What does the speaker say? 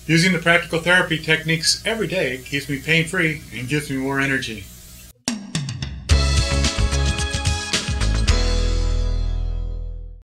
Using the practical therapy techniques every day keeps me pain-free and gives me more energy.